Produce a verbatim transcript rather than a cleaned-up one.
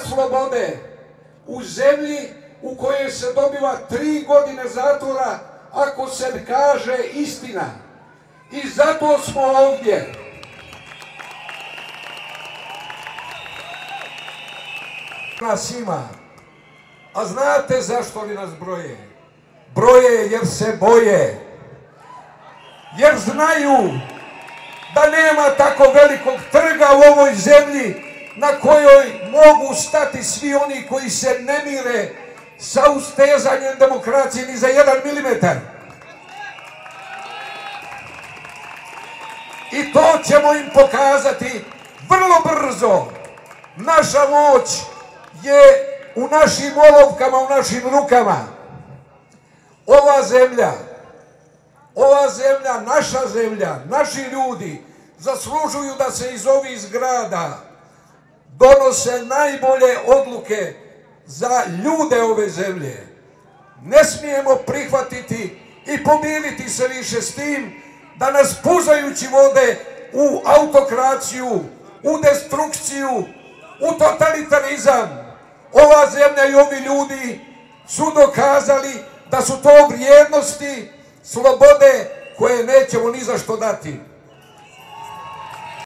slobode u zemlji u kojoj se dobiva tri godine zatvora ako se kaže istina. I zato smo ovdje. Nas ima. A znate zašto li nas broje? Broje jer se boje. Jer znaju da nema tako velikog trga u ovoj zemlji na kojoj mogu stati svi oni koji se ne mire sa ustezanjem demokracije ni za jedan milimetar. I to ćemo im pokazati vrlo brzo. Naša moć je u našim olovkama, u našim rukama. Ova zemlja, ova zemlja, naša zemlja, naši ljudi zaslužuju da se iz ovih zgrada donose najbolje odluke za ljude ove zemlje. Ne smijemo prihvatiti i pomiriti se više s tim da nas puzajući vode u autokraciju, u destrukciju, u totalitarizam. Ova zemlja i ovi ljudi su dokazali da su to vrijednosti slobode koje nećemo ni za što dati.